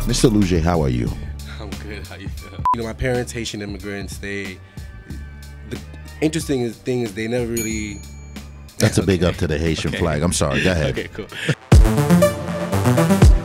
Mr. Luge, how are you? I'm good. How you feel? You know, my parents, Haitian immigrants. The interesting thing is they never really. That's a big up to the Haitian flag. I'm sorry. Go ahead. Okay, cool.